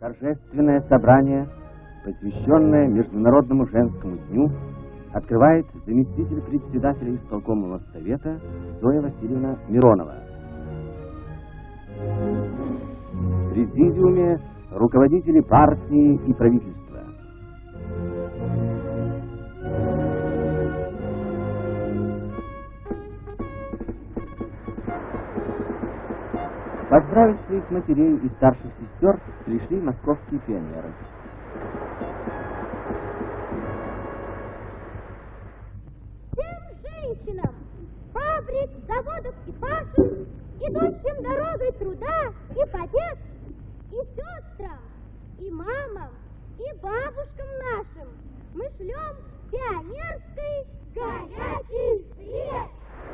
Торжественное собрание, посвященное Международному женскому дню, открывает заместитель председателя исполкомного совета Зоя Васильевна Миронова. В президиуме руководители партии и правительства. Поздравить своих матерей и старших сестер пришли московские пионеры. Всем женщинам, фабрик, заводов и фашин, идущим дорогой труда и побед, и сестрам, и мамам, и бабушкам нашим мы шлем пионерский горячий свет.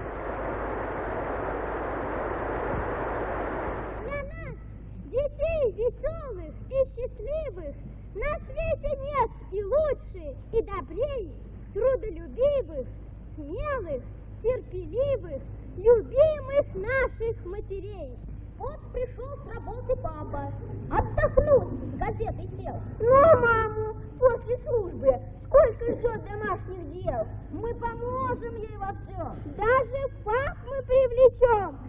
Для нас, детей веселых и счастливых, на свете нет и лучше, и добрей, трудолюбивых, смелых, терпеливых, любимых наших матерей. Вот пришел с работы папа, отдохнуть с газетой сел. Ну, а маму после службы сколько ждет домашних дел? Мы поможем ей во всем. Даже пап мы привлечем.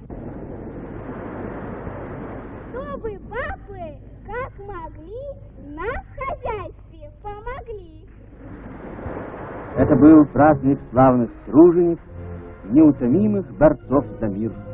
Чтобы папы, как могли, нам в хозяйстве помогли. Это был праздник славных тружениц, неутомимых борцов за мир.